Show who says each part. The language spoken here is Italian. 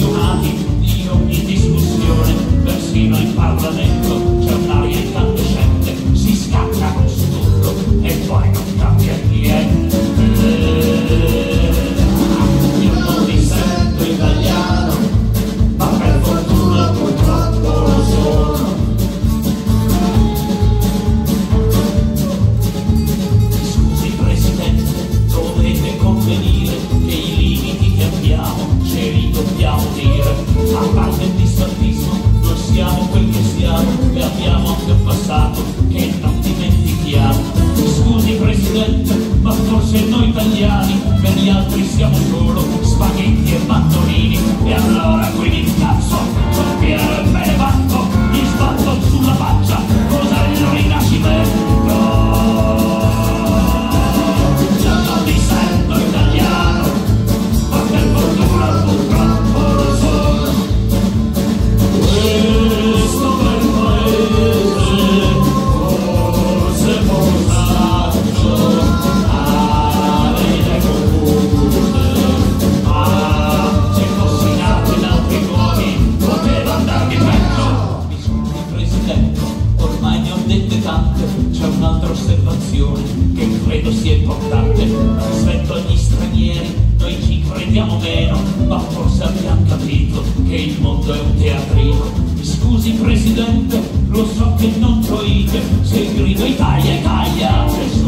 Speaker 1: appassionati di ogni discussione, persino in Parlamento c'è un'aria incandescente, si scaccia con stupro e poi non cambia niente. Io non mi sento italiano, ma per fortuna purtroppo lo sono. Scusi Presidente, dovete convenire che i limiti che abbiamo ce li dobbiamo dire. A parte il disfattismo, non siamo quel che siamo e abbiamo anche un passato che non dimentichiamo. Scusi Presidente, ma forse noi italiani per gli altri siamo solo spaghetti e mandolini. E allora qui mi incazzo, sono pieno e me ne vanto, gli sbatto sulla faccia, Rosello Rinascimento. Io non mi sento italiano, ma per fortuna purtroppo lo sono. Questo bel paese forse portato alle idee confuse, ma se fossi nato in altri luoghi poteva andarmi peggio. Mi scusi Presidente, ormai ne ho dette tante, c'è un'altra osservazione che credo sia importante. Rispetto agli stranieri noi ci crediamo meno, ma forse abbiamo capito che il mondo è un teatrino. Mi scusi Presidente, lo so che non troite se grido Italia, Italia,